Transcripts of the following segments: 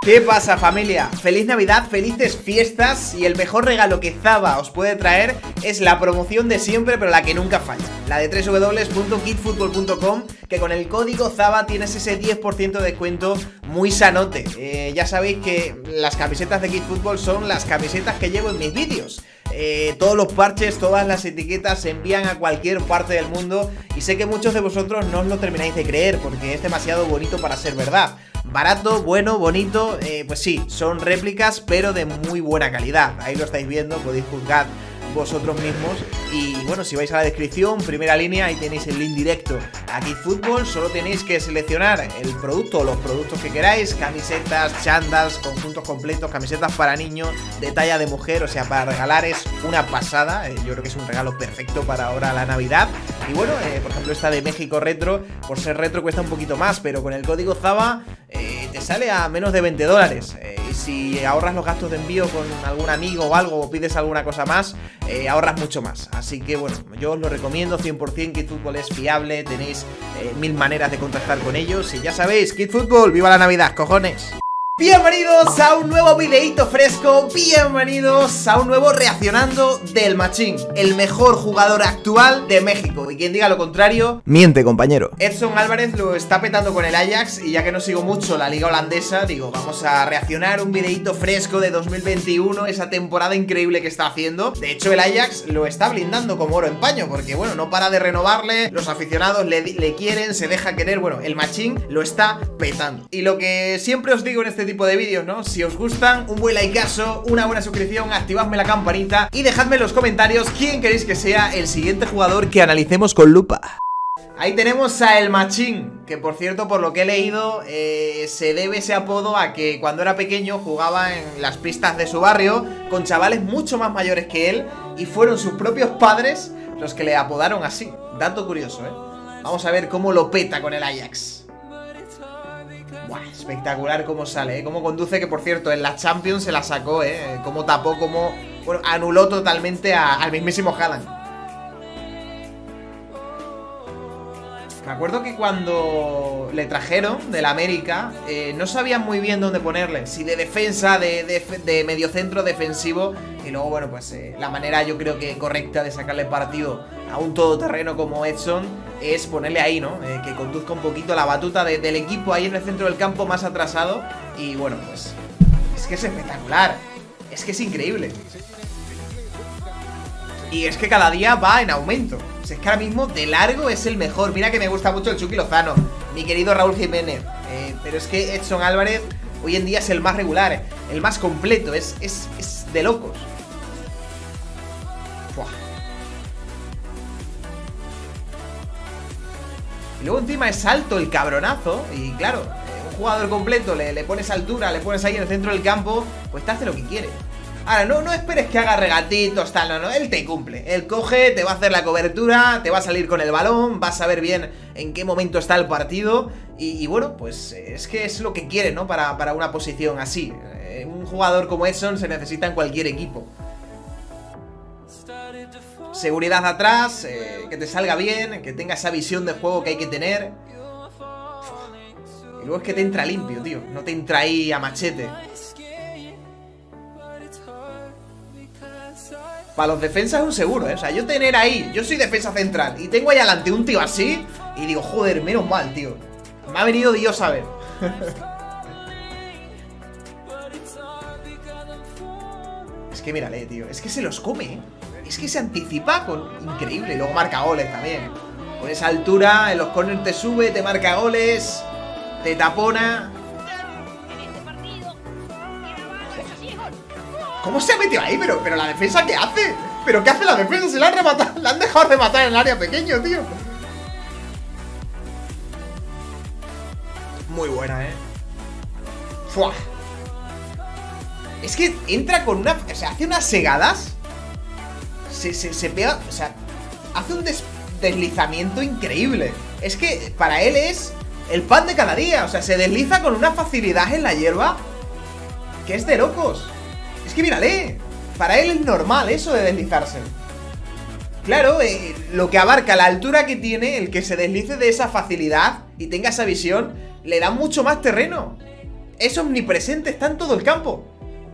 ¿Qué pasa, familia? Feliz Navidad, felices fiestas, y el mejor regalo que Zaba os puede traer es la promoción de siempre, pero la que nunca falla, la de www.kitfootball.com, que con el código Zaba tienes ese 10% de descuento muy sanote. Ya sabéis que las camisetas de Kitfootball son las camisetas que llevo en mis vídeos. Todos los parches, todas las etiquetas se envían a cualquier parte del mundo, y sé que muchos de vosotros no os lo termináis de creer porque es demasiado bonito para ser verdad. Barato, bueno, bonito, pues sí, son réplicas pero de muy buena calidad. Ahí lo estáis viendo, podéis juzgar vosotros mismos. Y bueno, si vais a la descripción, primera línea, ahí tenéis el link directo a Kitfootball. Solo tenéis que seleccionar el producto o los productos que queráis: camisetas, chandals, conjuntos completos, camisetas para niños, de talla de mujer. O sea, para regalar es una pasada. Yo creo que es un regalo perfecto para ahora la Navidad. Y bueno, por ejemplo, esta de México Retro, por ser retro cuesta un poquito más, pero con el código Zaba te sale a menos de 20 dólares. Y si ahorras los gastos de envío con algún amigo o algo, o pides alguna cosa más, ahorras mucho más. Así que bueno, yo os lo recomiendo 100%. Kitfootball es fiable, tenéis 1000 maneras de contactar con ellos. Y ya sabéis, Kitfootball, ¡viva la Navidad, cojones! Bienvenidos a un nuevo videíto fresco, bienvenidos a un nuevo reaccionando del Machín, el mejor jugador actual de México. Y quien diga lo contrario, miente, compañero. Edson Álvarez lo está petando con el Ajax, y ya que no sigo mucho la liga holandesa, digo, vamos a reaccionar un videíto fresco de 2021, esa temporada increíble que está haciendo. De hecho, el Ajax lo está blindando como oro en paño, porque bueno, no para de renovarle, los aficionados le quieren, se deja querer. Bueno, el Machín lo está petando. Y lo que siempre os digo en este tipo de vídeos, ¿no? Si os gustan, un buen likeazo, una buena suscripción, activadme la campanita y dejadme en los comentarios quién queréis que sea el siguiente jugador que analicemos con lupa. Ahí tenemos a el Machín, que por cierto, por lo que he leído, se debe ese apodo a que cuando era pequeño jugaba en las pistas de su barrio con chavales mucho más mayores que él, y fueron sus propios padres los que le apodaron así. Dato curioso, Vamos a ver cómo lo peta con el Ajax. Buah, espectacular cómo sale, cómo conduce, que por cierto en la Champions se la sacó, cómo tapó, cómo, bueno, anuló totalmente al mismísimo Haaland. Me acuerdo que cuando le trajeron del América, no sabían muy bien dónde ponerle, si de defensa, de mediocentro defensivo. Y luego, bueno, pues la manera, yo creo que correcta de sacarle partido a un todoterreno como Edson es ponerle ahí, ¿no? Que conduzca un poquito la batuta del equipo ahí en el centro del campo, más atrasado. Y bueno, pues es que es espectacular, es que es increíble. Y es que cada día va en aumento. O sea, es que ahora mismo de largo es el mejor. Mira que me gusta mucho el Chucky Lozano, mi querido Raúl Jiménez, pero es que Edson Álvarez hoy en día es el más regular, el más completo, es de locos. Buah. Y luego encima es alto el cabronazo. Y claro, un jugador completo, le pones altura, le pones ahí en el centro del campo, pues te hace lo que quiere. Ahora, no esperes que haga regatitos, tal, no, él te cumple. Él coge, te va a hacer la cobertura, te va a salir con el balón, vas a ver bien en qué momento está el partido. Y bueno, pues es que es lo que quiere, ¿no? Para una posición así. Un jugador como Edson se necesita en cualquier equipo. Seguridad atrás, que te salga bien, que tenga esa visión de juego que hay que tener. Y luego es que te entra limpio, tío, no te entra ahí a machete. Para los defensas es un seguro, O sea, yo tener ahí, yo soy defensa central y tengo ahí adelante un tío así, y digo, joder, menos mal, tío. Me ha venido Dios a ver. Es que mírale, tío, es que se los come, Es que se anticipa con... increíble. Y luego marca goles también. Con esa altura, en los corners te sube, te marca goles, te tapona. ¿Cómo se ha metido ahí? Pero la defensa, ¿qué hace? ¿Pero qué hace la defensa? Se la han rematado, la han dejado rematar en el área pequeño, tío. Muy buena, ¡Fua! Es que entra con una... o sea, hace unas segadas. Se pega... o sea, hace un deslizamiento increíble. Es que para él es el pan de cada día. O sea, se desliza con una facilidad en la hierba que es de locos. Es que mírale, para él es normal eso de deslizarse. Claro, lo que abarca, la altura que tiene, el que se deslice de esa facilidad y tenga esa visión, le da mucho más terreno. Es omnipresente, está en todo el campo.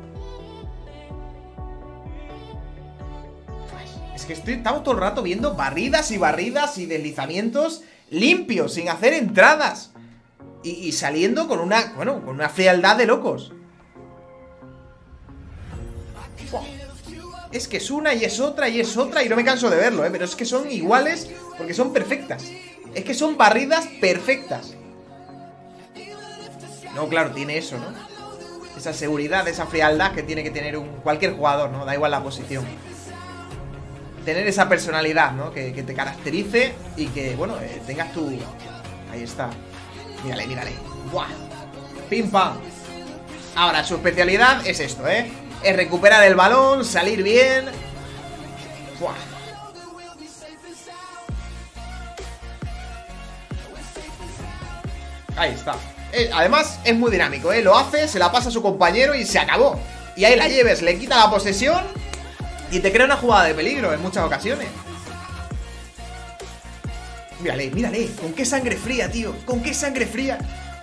Es que estamos todo el rato viendo barridas y deslizamientos limpios, sin hacer entradas. Y saliendo con una, bueno, con una frialdad de locos. Es que es una y es otra y es otra y no me canso de verlo, pero es que son iguales porque son perfectas. Es que son barridas perfectas. No, claro, tiene eso, ¿no? Esa seguridad, esa frialdad que tiene que tener cualquier jugador, ¿no? Da igual la posición. Tener esa personalidad, ¿no? Que te caracterice y que, bueno, tengas tu... Ahí está. Mírale, mírale. ¡Buah! ¡Pim, pam! Ahora, su especialidad es esto, es recuperar el balón, salir bien. ¡Buah! Ahí está. Además, es muy dinámico, lo hace, se la pasa a su compañero y se acabó. Y ahí la lleves, le quita la posesión y te crea una jugada de peligro en muchas ocasiones. Mírale, mírale, con qué sangre fría, tío. Con qué sangre fría.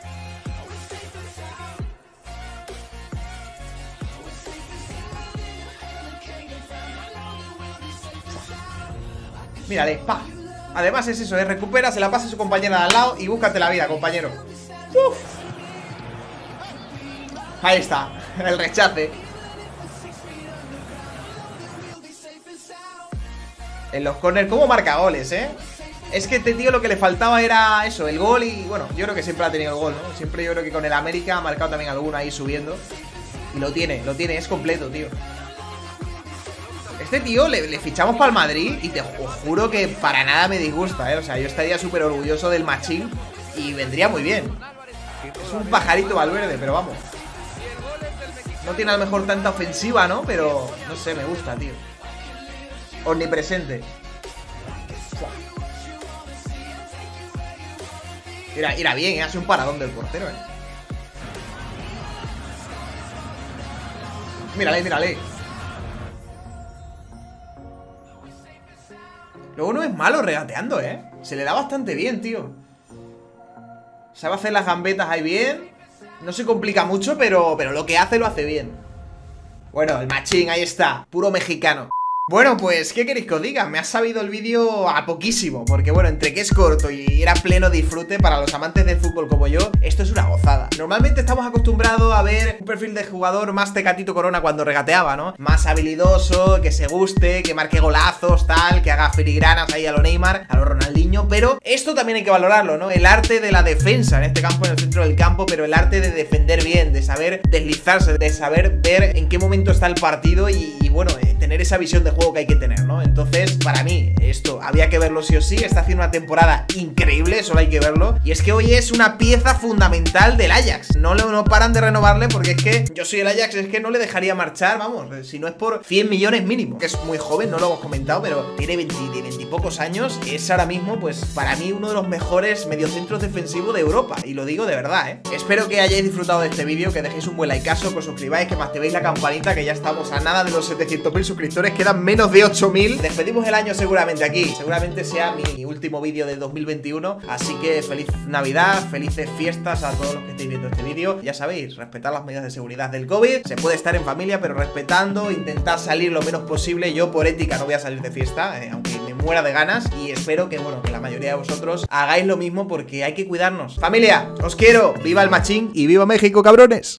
Mírale, pa. Además es eso, recupera, se la pasa a su compañera de al lado y búscate la vida, compañero. Uf. Ahí está, el rechace. En los corners, ¿cómo marca goles, Es que este tío lo que le faltaba era eso, el gol y... Bueno, yo creo que siempre ha tenido el gol, ¿no? Siempre yo creo que con el América ha marcado también alguno ahí subiendo. Y lo tiene, es completo, tío. Este tío le fichamos para el Madrid y te juro que para nada me disgusta, O sea, yo estaría súper orgulloso del Machín y vendría muy bien. Es un pajarito Valverde, pero vamos. No tiene a lo mejor tanta ofensiva, ¿no? Pero, no sé, me gusta, tío. Omnipresente. Irá bien, hace un paradón del portero, Mírale, mírale. Luego no es malo regateando, Se le da bastante bien, tío. Sabe hacer las gambetas ahí bien. No se complica mucho, pero lo que hace lo hace bien. Bueno, el Machín, ahí está. Puro mexicano. Bueno, pues, ¿qué queréis que os diga? Me ha sabido el vídeo a poquísimo, porque bueno, entre que es corto y era pleno disfrute para los amantes del fútbol como yo, esto es una gozada. Normalmente estamos acostumbrados a ver un perfil de jugador más Tecatito Corona cuando regateaba, ¿no? Más habilidoso, que se guste, que marque golazos, tal, que haga filigranas ahí a lo Neymar, a lo Ronaldinho, pero esto también hay que valorarlo, ¿no? El arte de la defensa en este campo, en el centro del campo, pero el arte de defender bien, de saber deslizarse, de saber ver en qué momento está el partido y bueno, tener esa visión de juego que hay que tener, ¿no? Entonces, para mí, esto había que verlo sí o sí. Está haciendo una temporada increíble, solo hay que verlo. Y es que hoy es una pieza fundamental del Ajax. No paran de renovarle porque es que yo soy el Ajax, es que no le dejaría marchar, vamos, si no es por 100 millones mínimo. Que es muy joven, no lo hemos comentado, pero tiene 20 y pocos años. Es ahora mismo, pues, para mí uno de los mejores mediocentros defensivos de Europa. Y lo digo de verdad, Espero que hayáis disfrutado de este vídeo, que dejéis un buen likeazo, que os suscribáis, que me activéis la campanita, que ya estamos a nada de los 700.000 suscriptores. Quedan menos de 8.000. Despedimos el año seguramente aquí. Seguramente sea mi último vídeo de 2021. Así que feliz Navidad, felices fiestas a todos los que estéis viendo este vídeo. Ya sabéis, respetar las medidas de seguridad del COVID. Se puede estar en familia, pero respetando, intentar salir lo menos posible. Yo por ética no voy a salir de fiesta, aunque me muera de ganas. Y espero que, bueno, que la mayoría de vosotros hagáis lo mismo porque hay que cuidarnos. Familia, os quiero. Viva el Machín y viva México, cabrones.